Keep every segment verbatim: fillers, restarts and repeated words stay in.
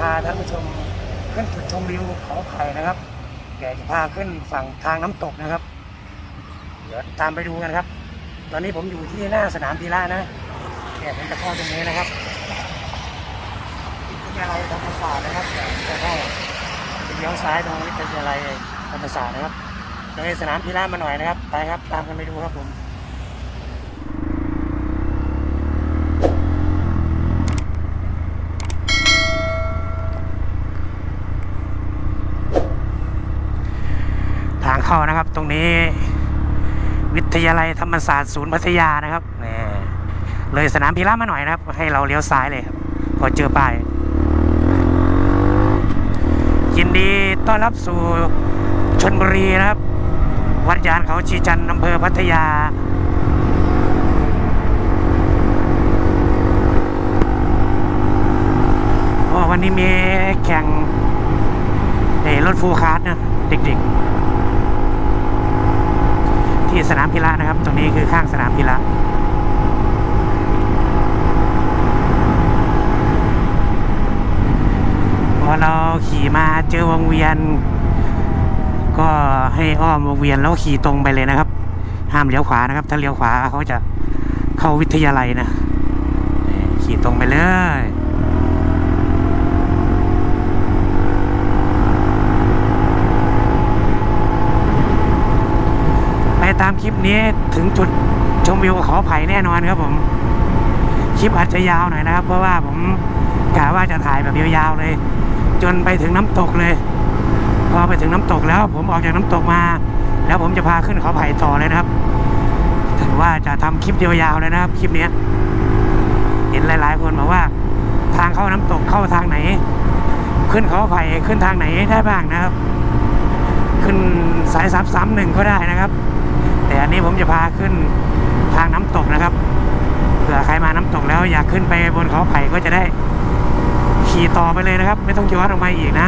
าท่านผู้ชมขึ้นจุดชมวิวเขาไผ่นะครับแกจะพาขึ้นฝั่งทางน้ำตกนะครับเดี๋ยวตามไปดูกันครับตอนนี้ผมอยู่ที่หน้าสนามกีฬานะแกผมจะเข้าตรงนี้นะครับวิทยาลัยธรรมศาสตร์นะครับจะเข้าเลี้ยวซ้ายตรงวิทยาลัยธรรมศาสตร์นะครับเลยสนามกีฬามาหน่อยนะครับไปครับตามกันไปดูครับผมทางเข้านะครับตรงนี้วิทยาลัยธรรมศาสตร์ศูนย์พัทยานะครับนี่เลยสนามกีฬามาหน่อยนะครับให้เราเลี้ยวซ้ายเลยครับพอเจอป้ายยินดีต้อนรับสู่ชลบุรีนะครับวัดยานเขาชีจันทร์อำเภอพัทยาโอ้วันนี้มีแข่งรถฟูลคาร์ทนะเด็กๆที่สนามกีฬานะครับตรงนี้คือข้างสนามกีฬาพอเราขี่มาเจอวงเวียนก็ให้อ้อมวงเวียนแล้วขี่ตรงไปเลยนะครับห้ามเลี้ยวขวานะครับถ้าเลี้ยวขวาเขาจะเข้าวิทยาลัยนะขี่ตรงไปเลยไปตามคลิปนี้ถึงจุดชมวิวเขาไผ่แน่นอนครับผมคลิปอาจจะยาวหน่อยนะครับเพราะว่าผมกะว่าจะถ่ายแบบยาวๆเลยจนไปถึงน้ำตกเลยพอไปถึงน้ำตกแล้วผมออกจากน้ำตกมาแล้วผมจะพาขึ้นเขาไผ่ต่อเลยนะครับถือว่าจะทำคลิปยาวๆเลยนะครับคลิปนี้เห็นหลายๆคนบอกว่าทางเข้าน้ำตกเข้าทางไหนขึ้นเขาไผ่ขึ้นทางไหนได้บ้างนะครับขึ้นสายสามสามหนึ่งก็ได้นะครับแต่อันนี้ผมจะพาขึ้นทางน้ำตกนะครับเผื่อใครมาน้ำตกแล้วอยากขึ้นไปบนเขาไผ่ก็จะได้ขี่ต่อไปเลยนะครับไม่ต้องย้อนออกมาอีกนะ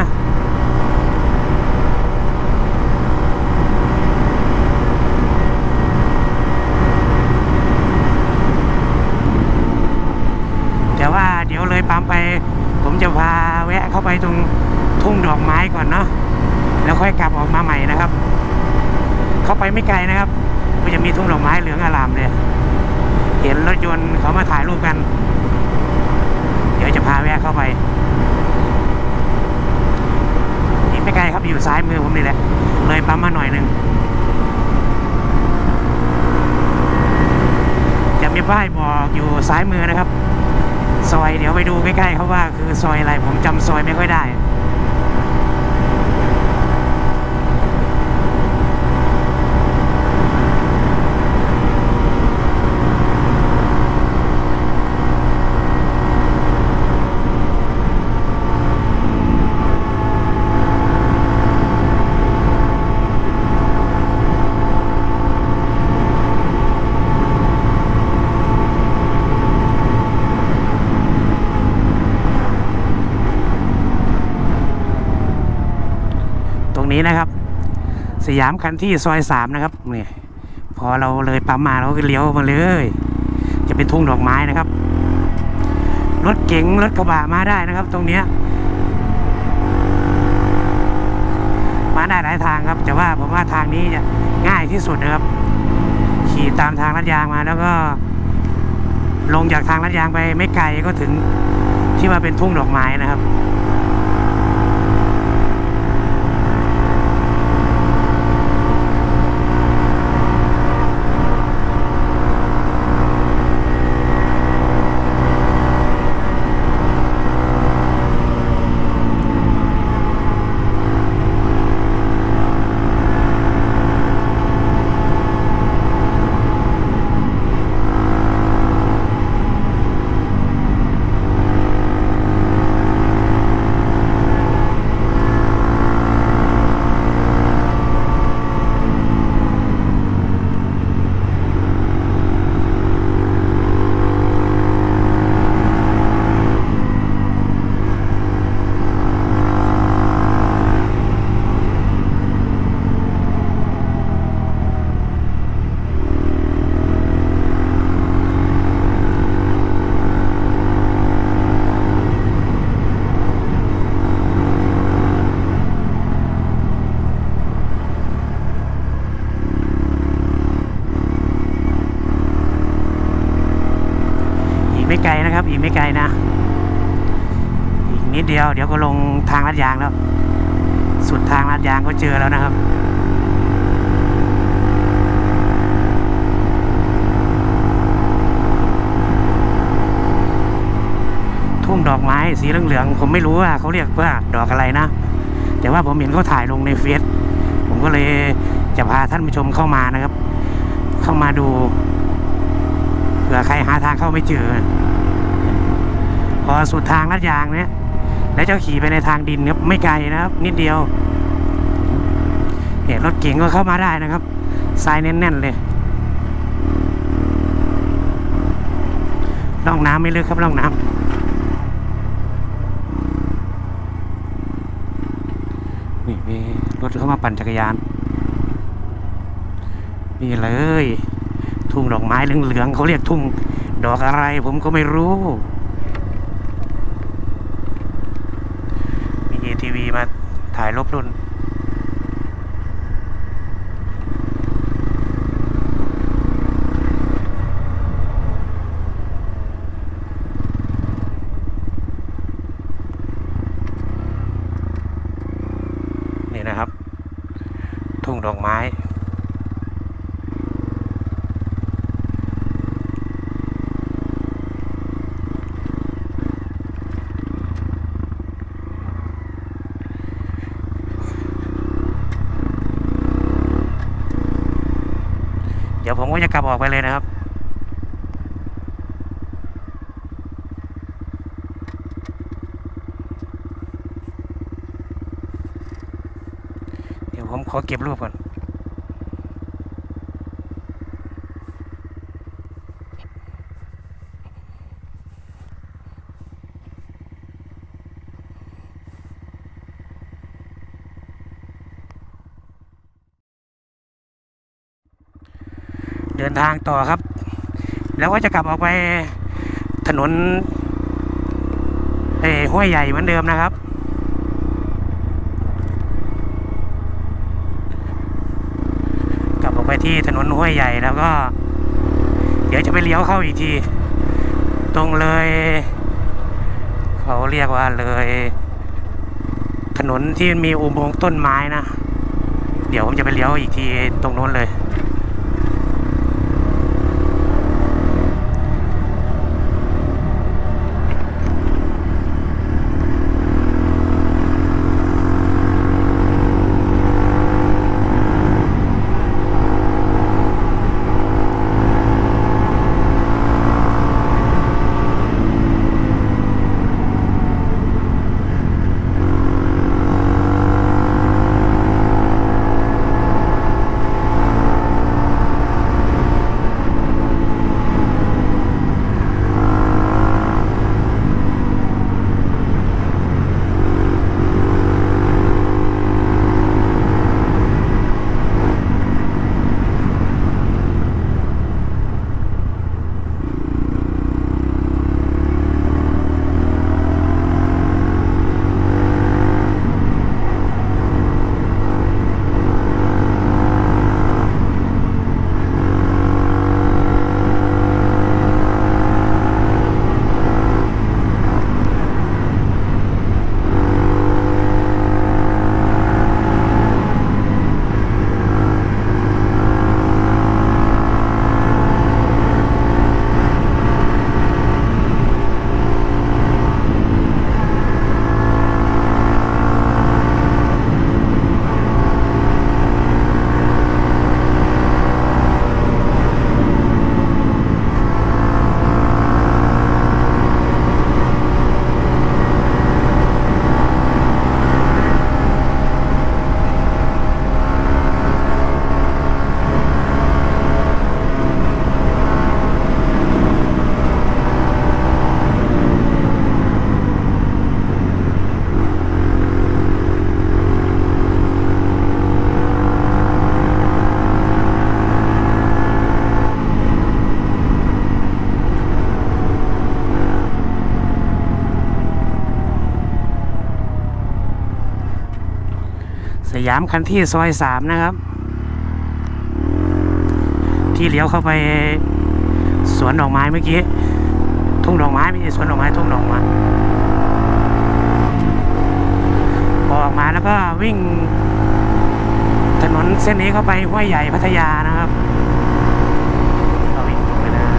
แต่ว่าเดี๋ยวเลยปั๊มไปผมจะพาแวะเข้าไปตรงทุ่งดอกไม้ก่อนเนาะแล้วค่อยกลับออกมาใหม่นะครับเข้าไปไม่ไกลนะครับก็จะมีทุ่งดอกไม้เหลืองอลามเลยเห็นรถยนต์เขามาถ่ายรูปกันเดี๋ยวจะพาแวะเข้าไปนี่ไม่ไกลครับอยู่ซ้ายมือผมนี่แหละเลยปั๊มมาหน่อยนึงจะมีป้ายบอกอยู่ซ้ายมือนะครับซอยเดี๋ยวไปดูใกล้ๆเขาว่าคือซอยอะไรผมจำซอยไม่ค่อยได้นี้นะครับสยามคันที่ซอยสามนะครับนี่พอเราเลยปั๊มมาเราก็เลี้ยวมาเลยจะเป็นทุ่งดอกไม้นะครับรถเก๋งรถกระบะมาได้นะครับตรงเนี้ยมาได้หลายทางครับแต่ว่าผมว่าทางนี้จะง่ายที่สุดนะครับขี่ตามทางลาดยางมาแล้วก็ลงจากทางลาดยางไปไม่ไกลก็ถึงที่ว่าเป็นทุ่งดอกไม้นะครับไม่ไกลนะครับอีกไม่ไกลนะอีกนิดเดียวเดี๋ยวก็ลงทางลาดยางแล้วสุดทางลาดยางก็เจอแล้วนะครับทุ่งดอกไม้สีเหลืองๆผมไม่รู้ว่าเขาเรียกว่าดอกอะไรนะแต่ว่าผมเห็นเขาถ่ายลงในเฟซผมก็เลยจะพาท่านผู้ชมเข้ามานะครับเข้ามาดูเผื่อใครหาทางเข้าไม่เจอพอสุดทางลาดยางเนี้ยแล้วจะขี่ไปในทางดินครับไม่ไกลนะครับนิดเดียวเนี่ยรถเก๋งก็เข้ามาได้นะครับทรายแน่นๆเลยร่องน้ำไม่ลึกครับร่องน้ำนี่มีรถเข้ามาปั่นจักรยานนี่เลยทุ่งดอกไม้เหลืองๆเขาเรียกทุ่งดอกอะไรผมก็ไม่รู้มี เอ ที วี มาถ่ายรบรุ่นนี่นะครับทุ่งดอกไม้เดี๋ยวผมก็จะกลับออกไปเลยนะครับเดี๋ยวผมขอเก็บรูปก่อนเดินทางต่อครับแล้วก็จะกลับออกไปถนนเอ้ห้วยใหญ่เหมือนเดิมนะครับกลับออกไปที่ถนนห้วยใหญ่แล้วก็เดี๋ยวจะไปเลี้ยวเข้าอีกทีตรงเลยเขาเรียกว่าเลยถนนที่มีอุโมงค์ต้นไม้นะเดี๋ยวผมจะไปเลี้ยวอีกทีตรงโน้นเลยสยามคันที่ซอยสามนะครับที่เลี้ยวเข้าไปสวนดอกไม้เมื่อกี้ทุ่งดอกไม้ไม่ใช่สวนดอกไม้ทุ่งดอกไม้ออกมาแล้วก็วิ่งถนนเส้นนี้เข้าไปห้วยใหญ่พัทยานะครับเราวิ่งตรงไปเลย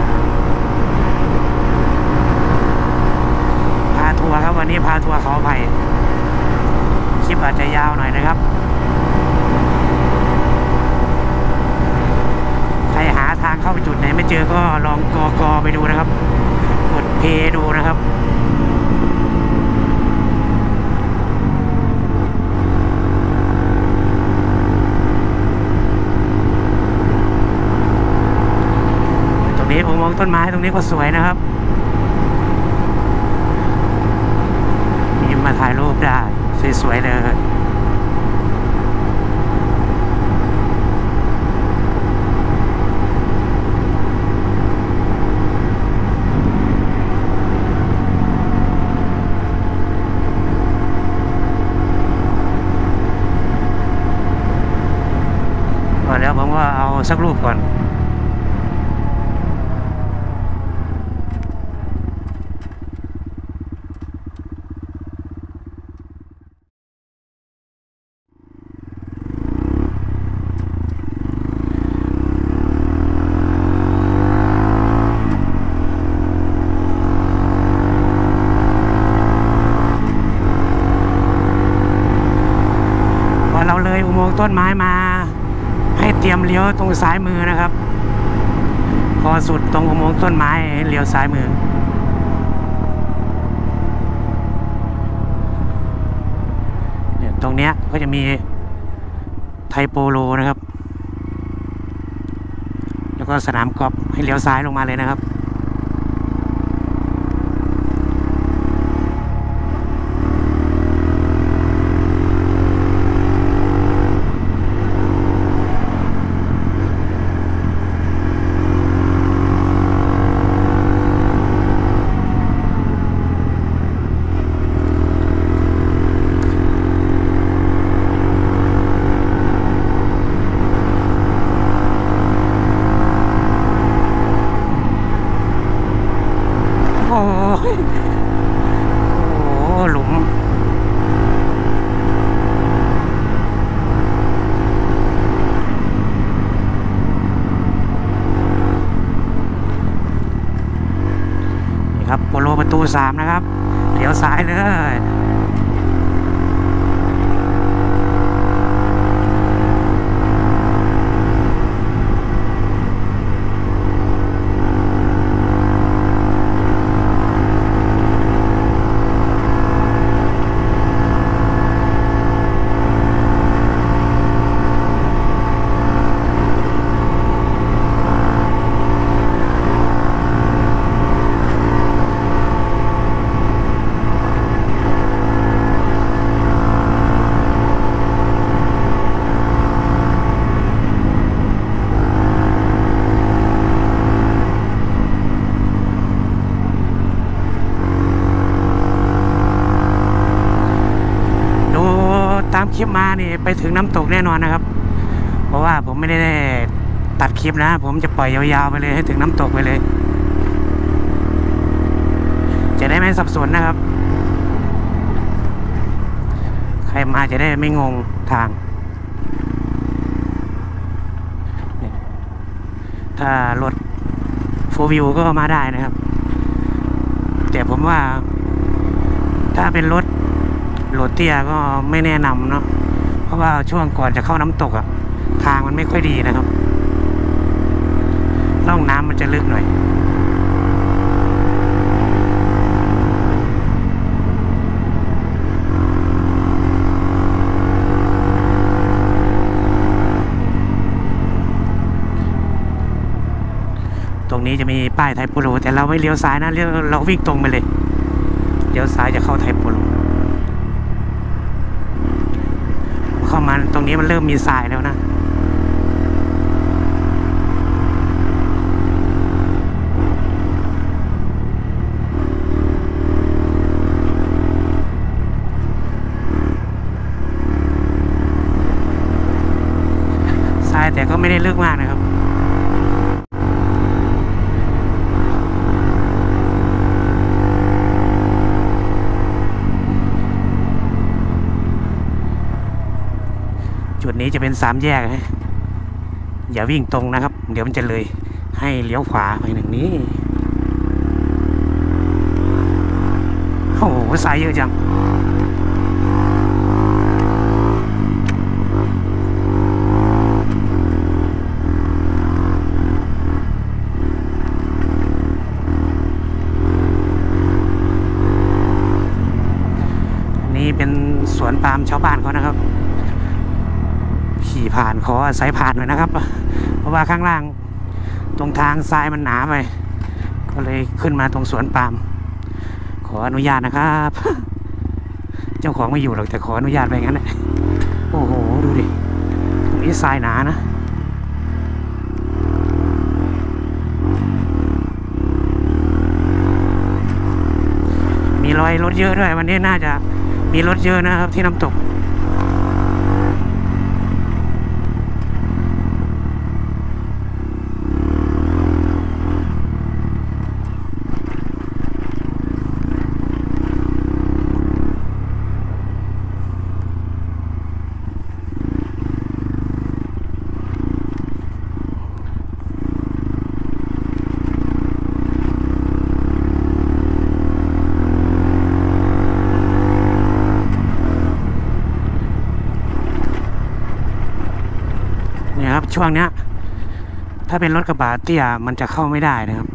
พาทัวร์ครับวันนี้พาทัวร์เขาไผ่คลิปอาจจะยาวหน่อยนะครับใครหาทางเข้าไปจุดไหนไม่เจอก็ลองกอกอไปดูนะครับกดเพย์ดูนะครับตรงนี้ผมมองต้นไม้ตรงนี้ก็สวยนะครับมีมาถ่ายรูปได้สวยๆเลยแล้วผมก็เอาสักรูปก่อนพอเราเลยอุโมงค์ต้นไม้มาให้เตรียมเลี้ยวตรงซ้ายมือนะครับพอสุดตรงอุโมงค์ต้นไม้เลี้ยวซ้ายมือเนี่ยตรงเนี้ยก็จะมีไทโปโลนะครับแล้วก็สนามกอล์ฟให้เลี้ยวซ้ายลงมาเลยนะครับโอ้โหหลุมนี่ครับโปโลประตูสามนะครับเลี้ยวซ้ายเลยตามคลิปมานี่ไปถึงน้ำตกแน่นอนนะครับเพราะว่าผมไม่ได้ตัดคลิปนะผมจะปล่อยยาวๆไปเลยให้ถึงน้ำตกไปเลยจะได้ไม่สับสนนะครับใครมาจะได้ไม่งงทางถ้ารถโฟร์วิวก็มาได้นะครับแต่ผมว่าถ้าเป็นรถโหลดเตี้ยก็ไม่แนะนำเนาะเพราะว่าช่วงก่อนจะเข้าน้ำตกอะทางมันไม่ค่อยดีนะครับร่องน้ำมันจะลึกหน่อยตรงนี้จะมีป้ายไทโปโลแต่เราไม่เลี้ยวซ้ายนะเลี้ยวเราวิ่งตรงไปเลยเลี้ยวซ้ายจะเข้าไทโปโลเข้ามาตรงนี้มันเริ่มมีทรายแล้วนะทรายแต่ก็ไม่ได้ลึกมากนะครับนี้จะเป็นสามแยกนะอย่าวิ่งตรงนะครับเดี๋ยวมันจะเลยให้เลี้ยวขวาไปหนึ่งนี้โอ้โหสายเยอะจังเป็นสวนปาล์มชาวบ้านเขานะครับขี่ผ่านขออาศัยผ่านหน่อยนะครับเพราะว่าข้างล่างตรงทางทรายมันหนาไปก็เลยขึ้นมาตรงสวนปาล์มขออนุญาตนะครับเจ้าของไม่อยู่หรอกแต่ขออนุญาตไปงั้นแหละโอ้โหดูดิตรงนี้ทรายหนานะมีรอยรถเยอะด้วยวันนี้น่าจะมีรถเยอะนะครับที่น้ำตกช่วงเนี้ยถ้าเป็นรถกระบะเตี้ยมันจะเข้าไม่ได้นะครับ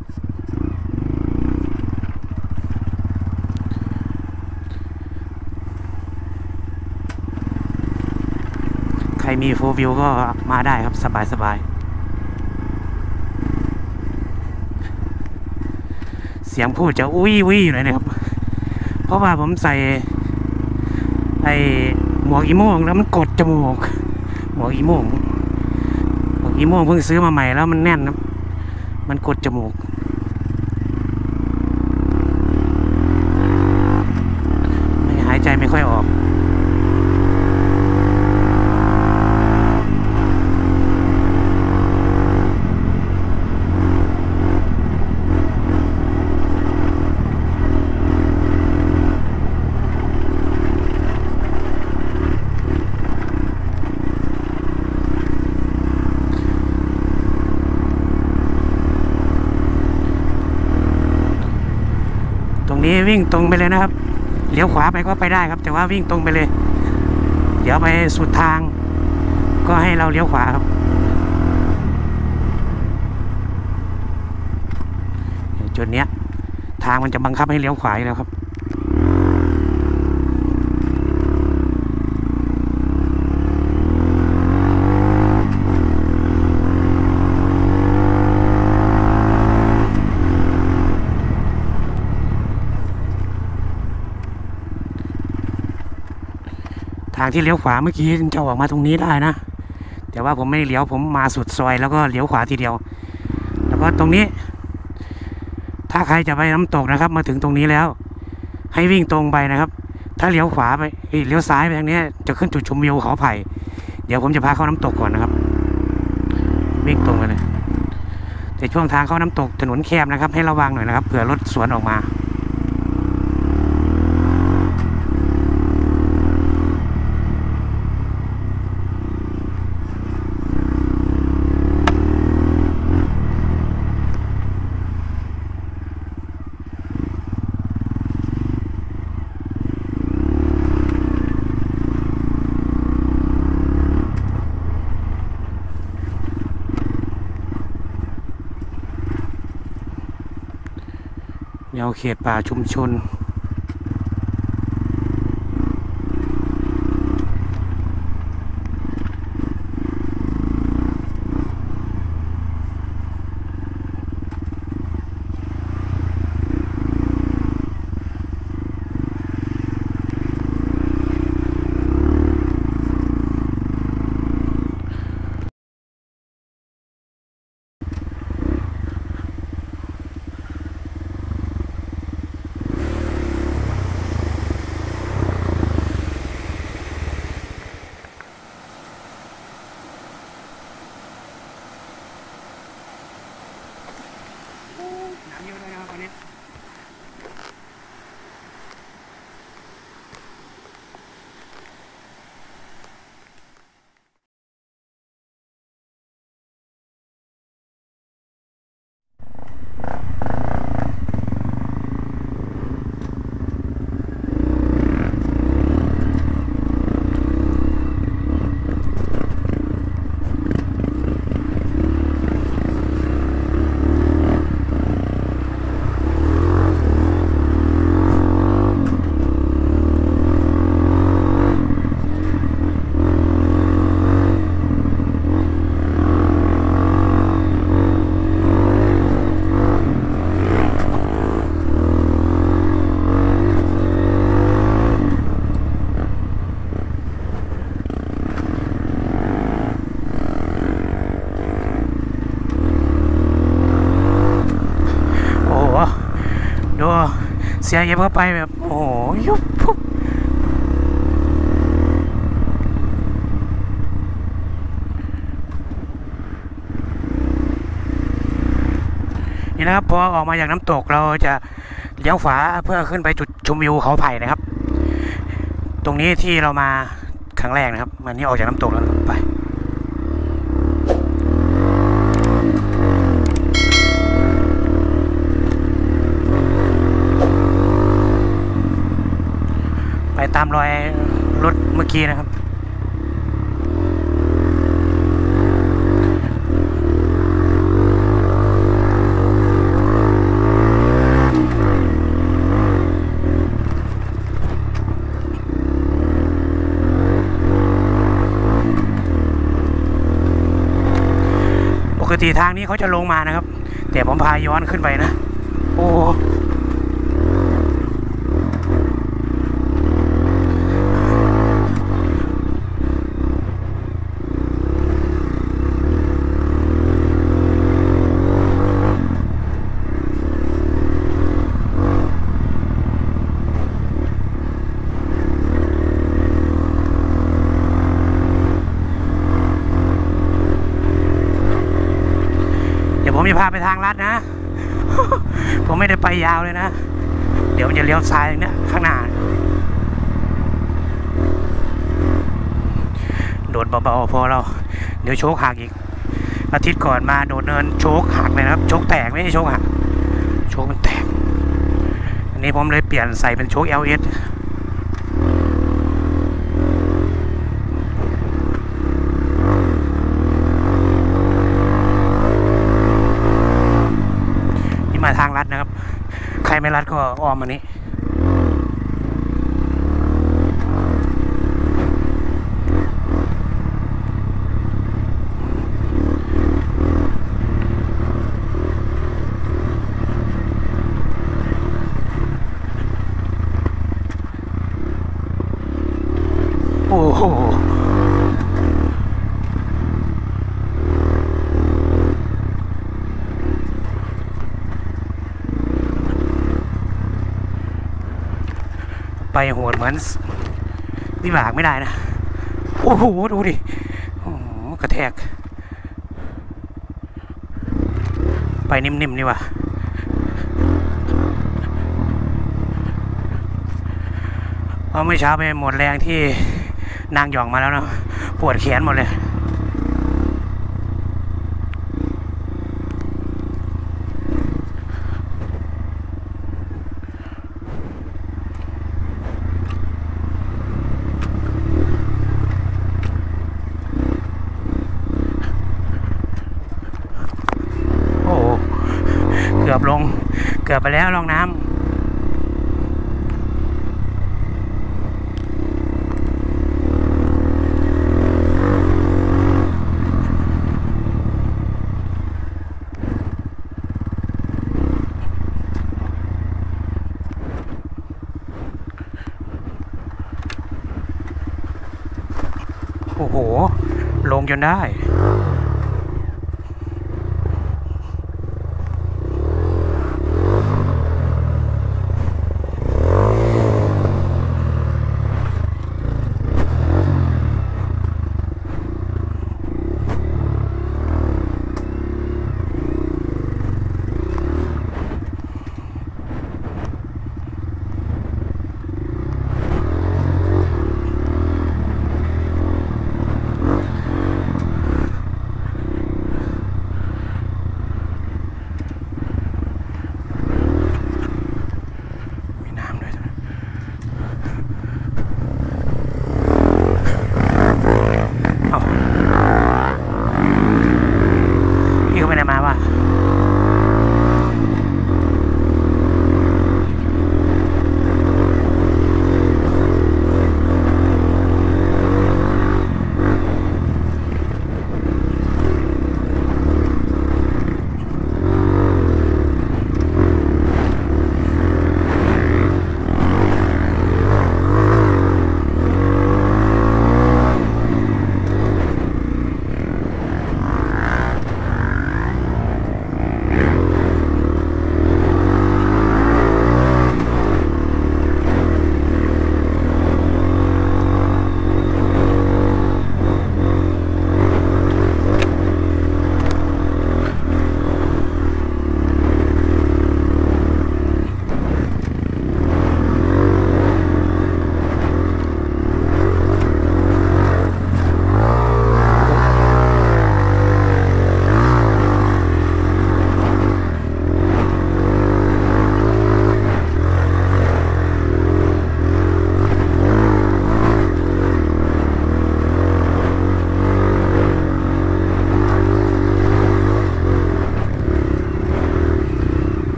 ใครมีโฟร์วิวก็มาได้ครับสบายสบายเสียงพูดจะอุ้ยอุ้ยอยู่เลยนะครับเพราะว่าผมใส่ไอหมวกอีโม่งแล้วมันกดจมูกหมวกอีโม่งอีโม่งเพิ่งซื้อมาใหม่แล้วมันแน่นนะมันกดจมูกไม่หายใจไม่ค่อยออกนี้วิ่งตรงไปเลยนะครับเลี้ยวขวาไปก็ไปได้ครับแต่ว่าวิ่งตรงไปเลยเดี๋ยวไปสุดทางก็ให้เราเลี้ยวขวาครับจุดเนี้ยทางมันจะบังคับให้เลี้ยวขวาอยู่แล้วครับทางที่เลี้ยวขวาเมื่อกี้จะออกมาตรงนี้ได้นะแต่ว่าผมไม่เลี้ยวผมมาสุดซอยแล้วก็เลี้ยวขวาทีเดียวแล้วก็ตรงนี้ถ้าใครจะไปน้ำตกนะครับมาถึงตรงนี้แล้วให้วิ่งตรงไปนะครับถ้าเลี้ยวขวาไปเลี้ยวซ้ายไปทางนี้จะขึ้นจุดชมวิวเขาไผ่เดี๋ยวผมจะพาเข้าน้ำตกก่อนนะครับวิ่งตรงไปเลยแต่ช่วงทางเข้าน้ำตกถนนแคบนะครับให้ระวังหน่อยนะครับเผื่อรถสวนออกมาแนวเขตป่าชุมชนน้ำเยอะเลยนะครับตอนนี้เสียเอฟเข้าไปแบบโอ้โหยุบปุ๊บนี่นะครับพอออกมาจากน้ำตกเราจะเลี้ยวขวาเพื่อขึ้นไปจุดชมวิวเขาไผ่นะครับตรงนี้ที่เรามาครั้งแรกนะครับมันนี่ออกจากน้ำตกแล้วไปไปตามรอยรถเมื่อกี้นะครับปกติทางนี้เขาจะลงมานะครับแต่ผมพาย้อนขึ้นไปนะโอ้ผมจะพาไปทางลัดนะ ผมไม่ได้ไปยาวเลยนะเดี๋ยวมันจะเลี้ยวซ้ายเนี่ยข้างหน้าโดดเบาๆพอเราเดี๋ยวโชคหักอีกอาทิตย์ก่อนมาโดดเนินโชคหักเลยนะครับโชคแตกไม่ใช่โชคหักโชคมันแตกอันนี้ผมเลยเปลี่ยนใส่เป็นโชค แอล เอสมาทางลัดนะครับใครไม่ลัดก็อ้อมมานี้โอ้โหไปโหดเหมือนวิบากไม่ได้นะโอ้โหดูดิโอ้โหกระแทกไปนิ่มๆนี่ว่ะเพราะเมื่อเช้าไปหมดแรงที่นางหย่องมาแล้วเนาะปวดแขนหมดเลยเกือบลงเกือบไปแล้วลงน้ำโอ้โหลงจนได้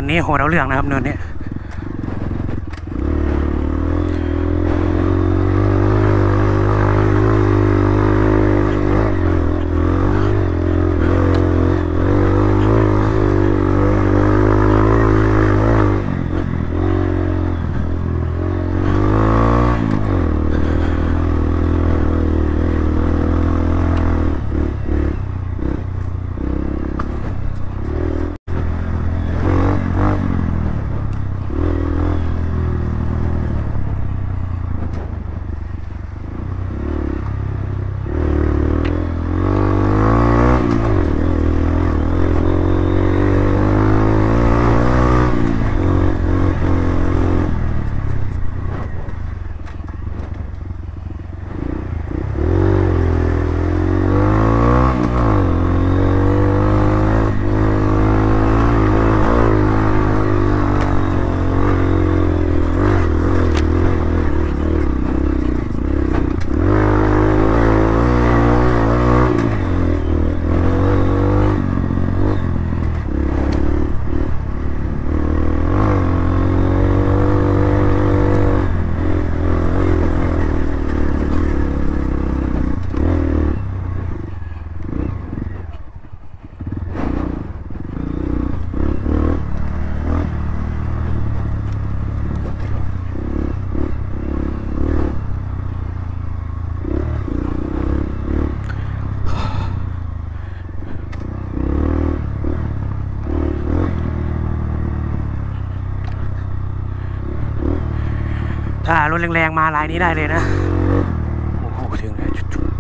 นนี้โหดเอาเรื่องนะครับเนินนี้ถ้ารถแรงๆมาลายนี้ได้เลยนะโอ้โหถึงแล้วจุด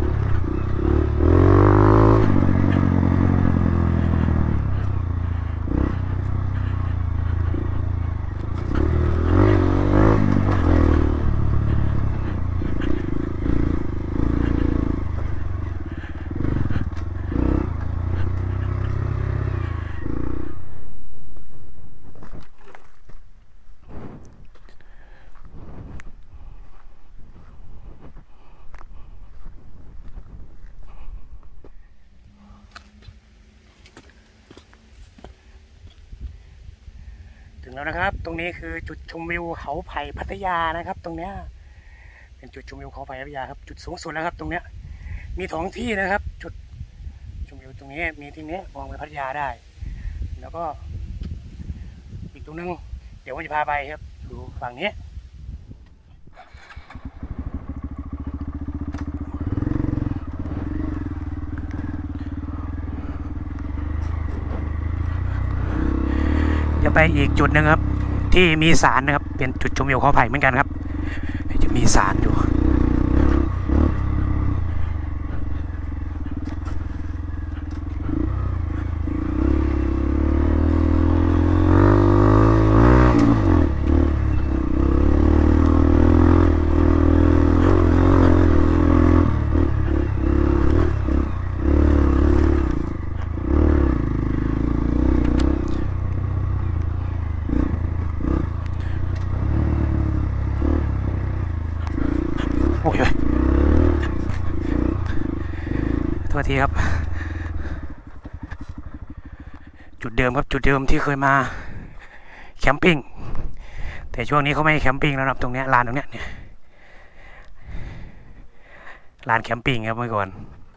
ถึงแล้วนะครับตรงนี้คือจุดชมวิวเขาไผ่พัทยานะครับตรงเนี้ยเป็นจุดชมวิวเขาไผ่พัทยาครับจุดสูงสุดแล้วครับตรงเนี้ยมีสองที่นะครับจุดชมวิวตรงนี้มีที่นี้มองไปพัทยาได้แล้วก็อีกตรงนึงเดี๋ยวผมจะพาไปครับดูฝั่งนี้จะไปอีกจุดหนึ่งครับที่มีศาลนะครับเป็นจุดชมวิวเขาไผ่เหมือนกันครับจะมีศาลอยู่โอ้ยโทษทีครับจุดเดิมครับจุดเดิมที่เคยมาแคมปิ้งแต่ช่วงนี้เขาไม่แคมปิ้งแล้วครับตรงนี้ลานตรงนี้เนี่ยลานแคมปิ้งครับเมื่อก่อน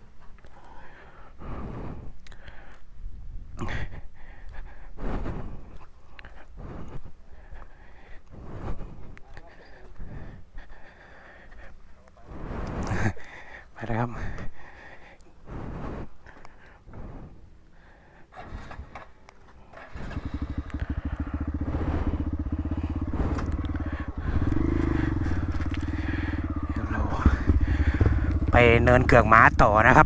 ไปแล้วครับเราไปเนินเกือกม้าต่อนะครับ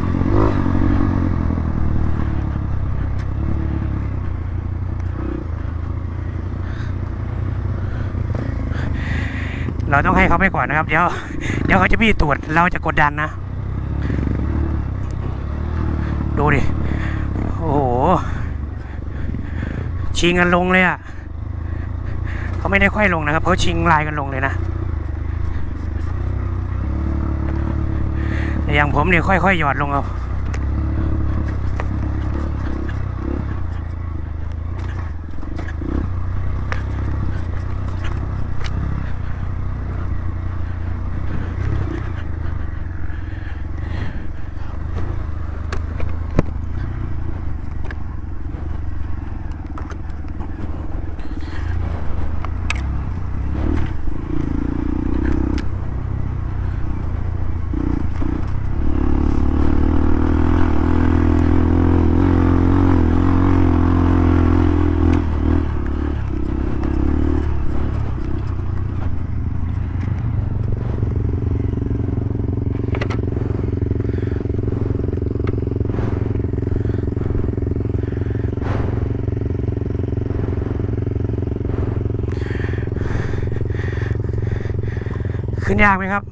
โเราต้องให้เขาไปก่อนนะครับเดี๋ยวเดี๋ยวเขาจะพี่ตรวจเราจะกดดันนะดูดิโอ้โหชิงกันลงเลยอ่ะเขาไม่ได้ค่อยลงนะครับเขาชิงลายกันลงเลยนะแต่อย่างผมเนี่ยค่อยๆหยอดลงเอาขึ้นยากไหมครับ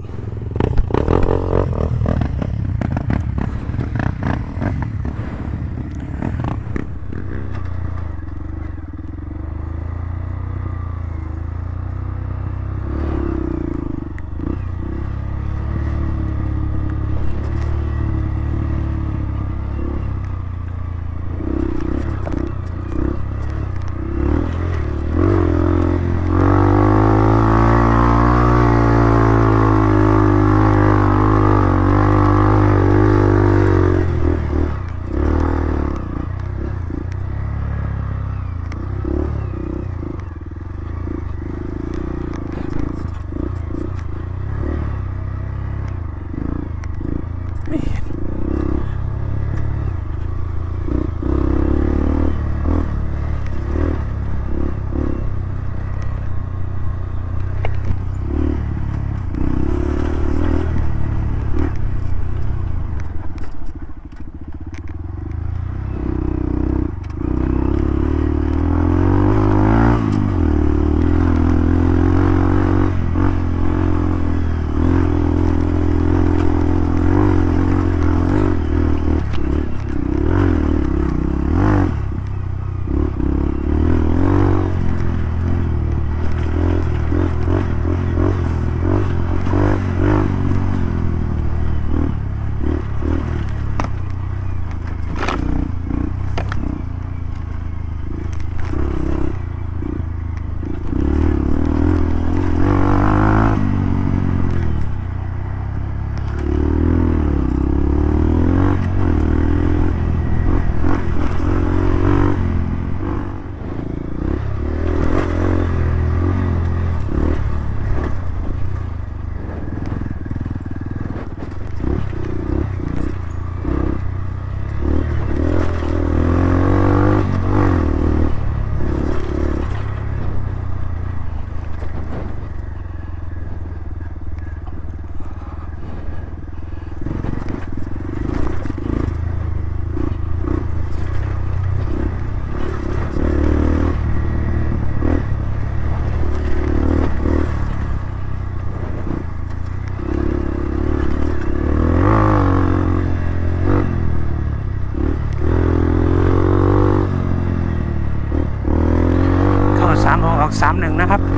สามหกออกสามหนึ่งนะครับ